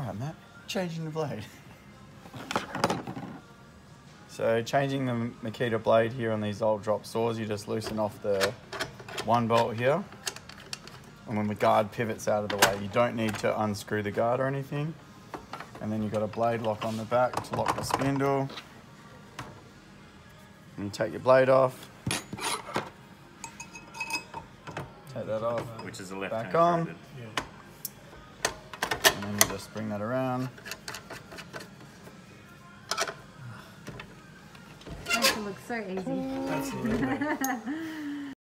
Alright, Matt, changing the blade. So changing the Makita blade here on these old drop saws, you just loosen off the one bolt here. And when the guard pivots out of the way, you don't need to unscrew the guard or anything. And then you've got a blade lock on the back to lock the spindle. And you take your blade off. Take that off. Which is a left back hand on. Yeah. And then you just bring that around. Makes it look so easy. Absolutely.